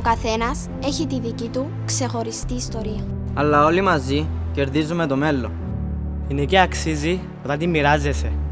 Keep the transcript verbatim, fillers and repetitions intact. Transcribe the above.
καθένας έχει τη δική του ξεχωριστή ιστορία. Αλλά όλοι μαζί κερδίζουμε το μέλλον. Η νίκη αξίζει όταν τη μοιράζεσαι.